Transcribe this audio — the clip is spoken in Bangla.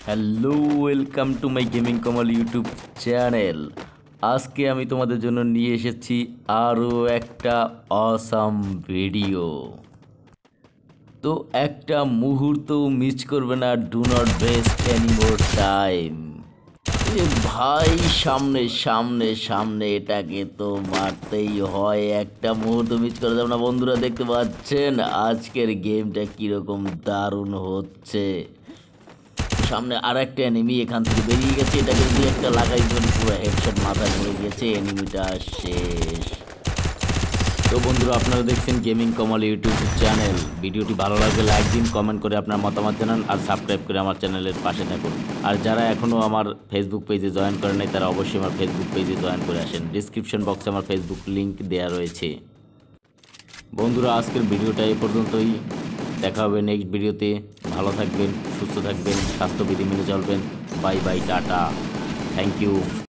Hello, welcome to my gaming Kamal YouTube channel. আজকে আমি তোমাদের জন্য নিয়ে এসেছি আরও একটা অসাম ভিডিও। তো একটা মুহূর্ত মিস করবে না, do not waste any more time. এ ভাই, সামনে সামনে সামনে, এটাকে তো মারতেই হয়, একটা মুহূর্ত মিস করা যাবে না। বন্ধুরা দেখতে পাচ্ছেন আজকের গেমটা কীরকম দারুণ হচ্ছে। সামনে আর একটা এনিমি এখান থেকে বেরিয়ে গেছে, এটাকে যদি একটা লাগাই ধরি পুরো হেডশট মাথায় পড়ে গেছে, এনিমিটা শেষ। তো বন্ধুরা, আপনারা দেখছেন গেমিং কমল ইউটিউব চ্যানেল। ভিডিওটি ভালো লাগলে লাইক দিন, কমেন্ট করে আপনার মতামত জানান আর সাবস্ক্রাইব করে আমার চ্যানেলের পাশে থাকুন। আর যারা এখনও আমার ফেসবুক পেজে জয়েন করে নাই তারা অবশ্যই আমার ফেসবুক পেজে জয়েন করে আসেন। ডিসক্রিপশন বক্সে আমার ফেসবুক লিঙ্ক দেওয়া রয়েছে। বন্ধুরা, আজকের ভিডিওটা এই পর্যন্তই। দেখা হবে নেক্সট ভিডিওতে। ভালো থাকবেন, সুস্থ থাকবেন, স্বাস্থ্যবিধি মেনে চলবেন। Bye bye, tata, thank you.